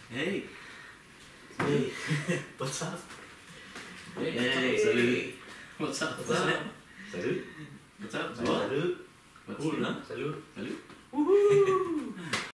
Hey. Hey. What's up? Hey. Salud. What's up? What's up? Salud. What's up? Salud. What's Cool, up? ¿no? Salud. Salud. Woohoo.